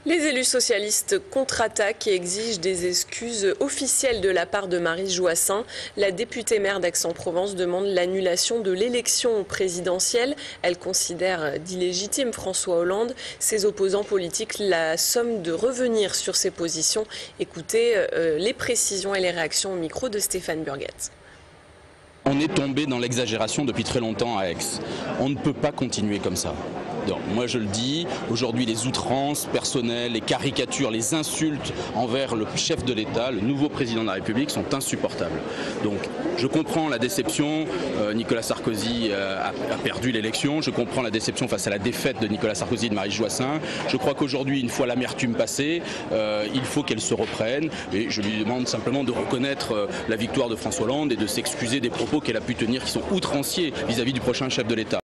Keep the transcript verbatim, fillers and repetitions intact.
Les élus socialistes contre-attaquent et exigent des excuses officielles de la part de Maryse Joissains. La députée maire d'Aix-en-Provence demande l'annulation de l'élection présidentielle. Elle considère d'illégitime François Hollande. Ses opposants politiques la somment de revenir sur ses positions. Écoutez euh, les précisions et les réactions au micro de Stéphane Burguette. On est tombé dans l'exagération depuis très longtemps à Aix. On ne peut pas continuer comme ça. Donc, moi je le dis, aujourd'hui les outrances personnelles, les caricatures, les insultes envers le chef de l'État, le nouveau président de la République sont insupportables. Donc je comprends la déception, euh, Nicolas Sarkozy euh, a, a perdu l'élection, je comprends la déception face à la défaite de Nicolas Sarkozy et de Maryse Joissains. Je crois qu'aujourd'hui, une fois l'amertume passée, euh, il faut qu'elle se reprenne et je lui demande simplement de reconnaître euh, la victoire de François Hollande et de s'excuser des propos qu'elle a pu tenir qui sont outranciers vis-à-vis du prochain chef de l'État.